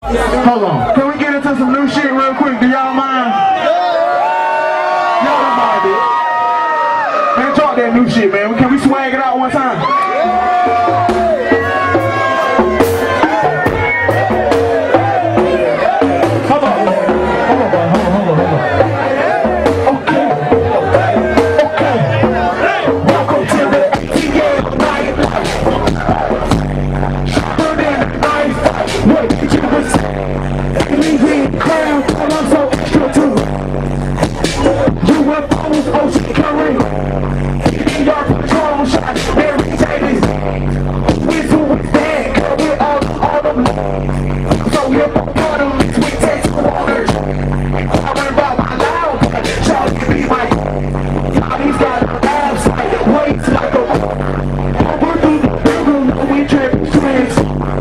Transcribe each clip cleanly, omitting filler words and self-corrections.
Hold on. Can we get into some new shit real quick? Do y'all mind? Y'all don't mind it. Man, talk that new shit, man. Can we swag it out one time? Hold on. Okay. Welcome to the ATL nightlife. What did you say? Leave me crowd, and I'm so extra too. UFOs, ocean current. Y'all patrol shots, Mary Davis. With who was that? Girl, with all them. So you're part of this with text waters. I went about my loud, but Charlie can be my. Now he's got an abs like weights like a. Over through the building, we tripping trends.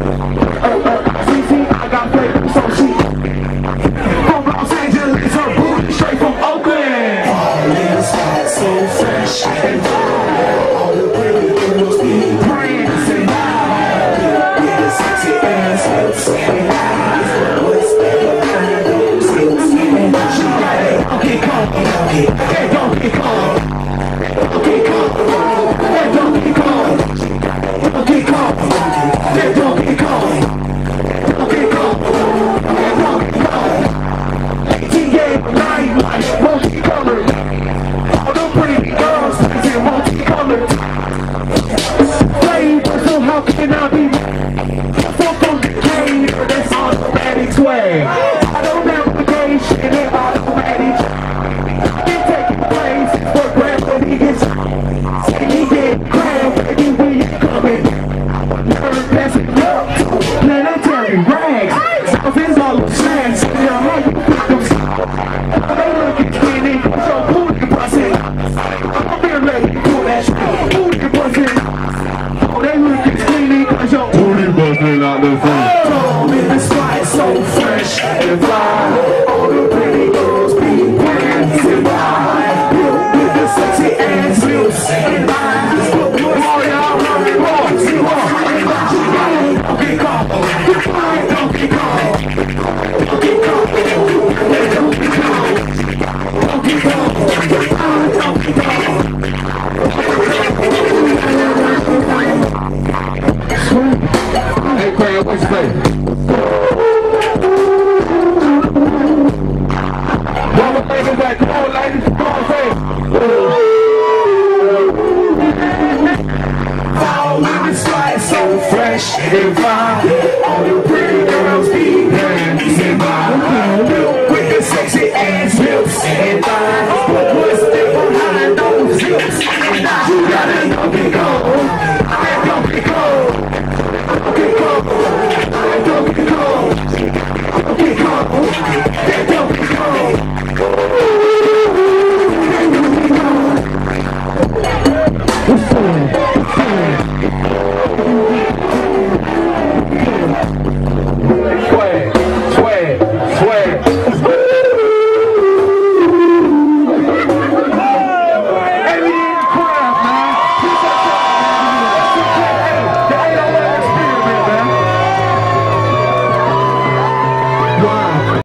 I got flavor, so she from Los Angeles, her booty straight from Oakland. All this hot, so fresh and wild. All the pretty girls be brands and wild. With the sexy ass hips and thighs. What's that kind of those hips and she got it. Okay, come, hey, Donky, come. Okay, come, hey, Donky, come. Okay, come, hey, Donky, come. Multicolored. All the pretty girls is multicolored. Flavor, so how can I be so complicated? That's automatic swag. Auto-navigation and automatic. Been taking place for gravity is. Say he get gravity when you coming. Never passing up. Planetary rags. Something's all the snacks. They looking skinny, so booty bustin'. I'm being ready to pull that shit. Booty bustin'. Oh, they looking skinny, cause your booty bustin' out the front. Oh, in the spot, so fresh and fly. All the pretty girls be brands and wide. Built with the sexy ass lips and eyes. Oh, y'all love it, boys. You are Donkey Kong. Donkey Kong. Donkey Kong. Hey, Craig, what's your name? Y'all are thinking that, come on, ladies, come on, say. All in the spot, so fresh and fine. All the pretty girls be brands and mine. Built with the sexy ass lips and thighs. But what's there behind those hips and thighs? You gotta Donkey Kong. Donkey Kong. Donkey Kong. Donkey Kong. Donkey Kong. Donkey Kong. What's going on?